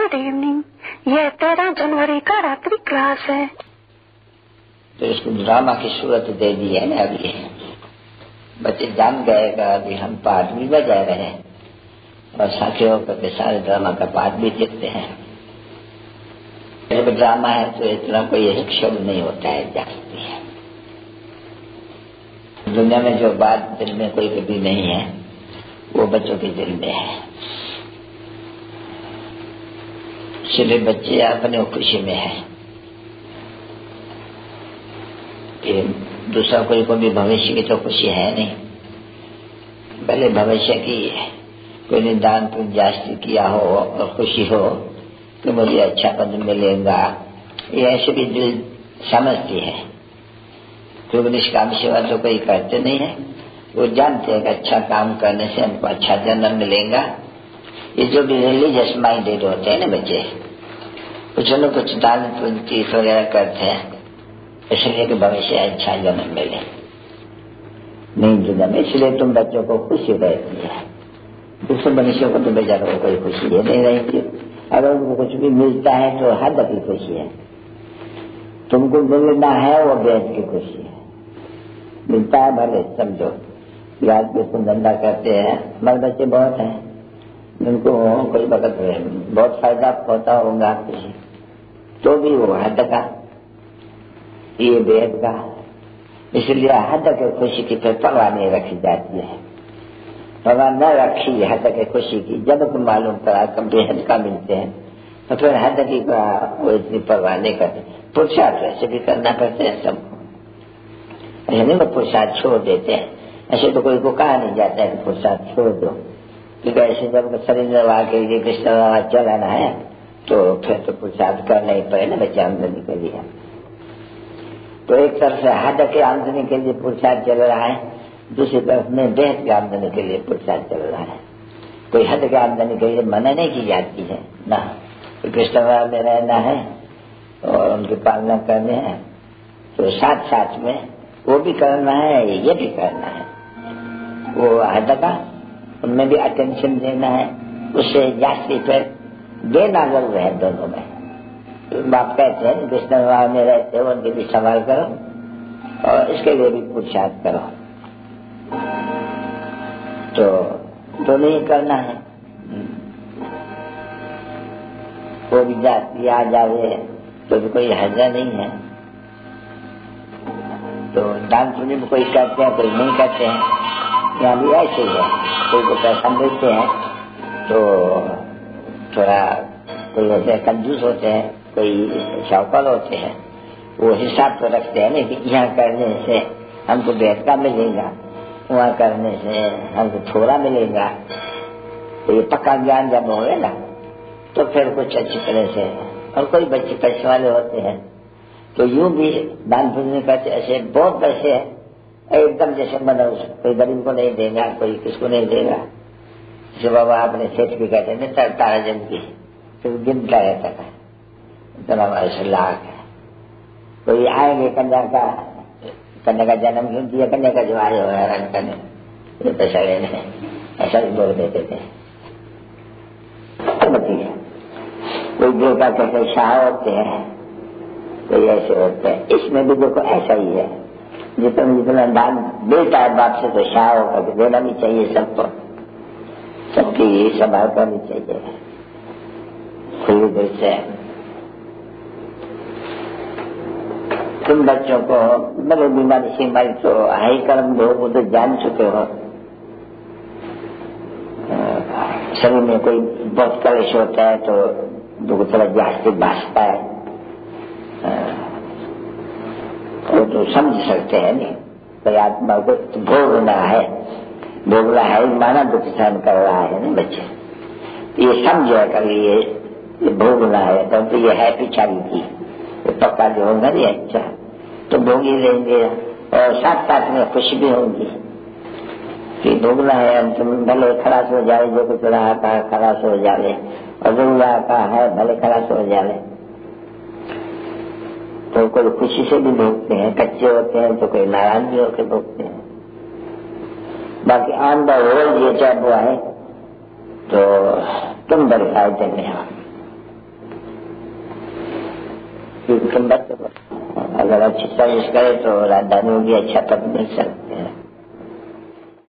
Good evening. यह 13 जनवरी का रात्रि क्लास है। तो इसको ड्रामा की सूरत दे दी है ना। अभी बच्चे जान गए कि अभी हम पाठ भी बजा रहे हैं और साथियों के सारे ड्रामा का पाठ भी देखते हैं। जब ड्रामा है तो इतना कोई एक शब्द नहीं होता है, जाती है। दुनिया में जो बात दिल में कोई कभी नहीं है वो बच्चों के दिल में है। इसलिए बच्चे अपने खुशी में है कि दूसरा कोई को भी भविष्य की तो खुशी है नहीं। पहले भविष्य की कोई ने दान पुण्य जास्ती किया हो और खुशी हो कि मुझे अच्छा पद मिलेगा, ये ऐसे भी दिल समझती है। क्योंकि निष्काम सेवा तो कोई करते नहीं है। वो जानते हैं कि अच्छा काम करने से हमको अच्छा जन्म मिलेगा। ये जो भी रिलीजियस माइंडेड होते हैं ना बच्चे, कुछ न कुछ दान पुण्य तीर्थ वगैरह करते हैं इसलिए कि भविष्य अच्छा जन्म मिले नहीं दुनिया में। इसलिए तुम बच्चों को खुशी रहती है। दूसरे मनुष्यों को तो बेचारों को कोई खुशी है नहीं रहती। अगर उनको कुछ भी मिलता है तो हद की खुशी है। तुमको मिलना है वो बेहद की खुशी है। मिलता है भले समझो कि आज भी तुम धंधा करते हैं, हमारे बच्चे बहुत हैं उनको कोई वक्त बहुत फायदा होता होगा खुशी, तो भी वो हद का ये बेहद का। इसलिए हद के खुशी की फिर परवाह नहीं रखी जाती है। परवाह न रखी हद के खुशी की, जब तुम मालूम पड़ा कब बेहद का मिलते हैं तो फिर हद की का वो इतनी परवाह नहीं करते। पुरुषार्थ वैसे भी करना पड़ते हैं सबको, ऐसे नहीं वो पुरुषार्थ छोड़ देते हैं। ऐसे तो कोई को कहा नहीं जाता है कि पुरुषार्थ छोड़ दो, क्योंकि ऐसे जब शरीर निर्वाह के लिए कृष्ण निर्वाह चलाना है तो फिर तो पुरुषार्थ करना ही पड़े ना बच्चे आमदनी के लिए। तो एक तरफ से हद के आमदनी के लिए पुरुषार्थ चल रहा है, दूसरी तरफ में बेहद की आमदनी के लिए पुरुषार्थ चल रहा है। कोई हद के आमदनी के लिए मना नहीं की जाती है ना। तो कृष्ण में रहना है और उनकी पालना करने हैं तो साथ साथ में वो भी करना है ये भी करना है। वो हद का उनमें भी अटेंशन देना है, उससे जास्ती फिर देना जरूर है दोनों में। तो बाप कहते हैं कृष्ण विवाह में रहते हो उनके भी सवाल करो और इसके लिए भी पुरुषार्थ करो। तो दोनों ही करना है। कोई भी जाति आ जावे तो भी कोई हर्जा नहीं है। तो दान पुण्य में कोई करते हैं कोई नहीं करते हैं। यहाँ भी ऐसे ही है, कोई को पैसा मिलते हैं तो थोड़ा कोई ऐसे कंजूस होते हैं, कोई शौकल होते हैं। वो हिसाब तो रखते हैं ना कि यहाँ करने से हमको बेहद का मिलेगा, वहाँ करने से हमको थोड़ा मिलेगा। तो ये पक्का ज्ञान जब होगा तो फिर कुछ अच्छी तरह से। और कोई बच्चे पैसे वाले होते हैं तो यूं भी दान पुण्य करते, ऐसे बहुत पैसे है एकदम जैसे मतलब कोई गरीब को नहीं देगा, कोई किसको नहीं देगा। जैसे बाबा अपने सेठ भी कहते हैं तारा जन की फिर गिनता रहता है इतना हमारे से लाख है। कोई आएंगे कन्या का जन्म क्यों दिया, कन्या का जो आए हो हैरान करने ये पैसा लेने, ऐसा भी बोल देते थे। कोई देवता कैसे शाह होते हैं, कोई ऐसे होते हैं। इसमें भी देखो ऐसा ही है, जितना दान देता है बाप से तो शाह होगा कि देना भी चाहिए सबको, सबकी संभाल करनी चाहिए खुली दिल से। तुम बच्चों को मतलब बीमारी सीमारी तो हाई कर्म लोग वो तो जान चुके हो। शरीर में कोई बहुत कलेश होता है तो दो थोड़ा जास्ती भाजता है, वो तो समझ सकते हैं नहीं। कोई आत्मा को भोगना है माना दुख सहन कर रहा है ना बच्चे, ये समझे कभी ये भोगना है तो ये है पिछाड़ी की पक्का जो होगा नहीं अच्छा तो भोग ही लेंगे और साथ साथ में खुशी भी होगी कि भोगना है। हम तुम भले खलास हो जाए, जो कुछ रहा था खलास हो जाए और जो रहा का है भले खलास हो जाए। तो कोई खुशी से भी भोगते हैं, कच्चे होते हैं तो कोई नाराज भी होकर भोगते हैं। बाकी ऑन द होल ये जब हुआ है तो तुम बड़े फायदे में हो। اگر اچھی سروس کرے تو راجدھانی میں بھی اچھا پد مل سکتے.